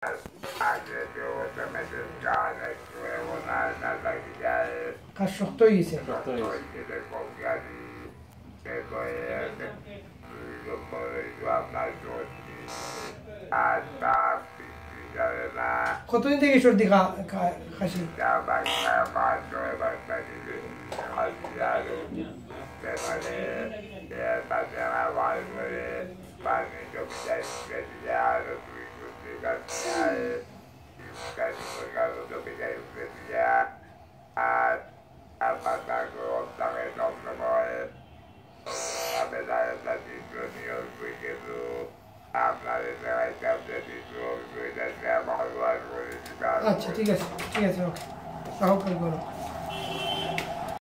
কাজ শক্ত হয়ে গেছে। কতদিন থেকে সর্দি খাসি? আচ্ছা ঠিক আছে, ওকে, সহকারী করো।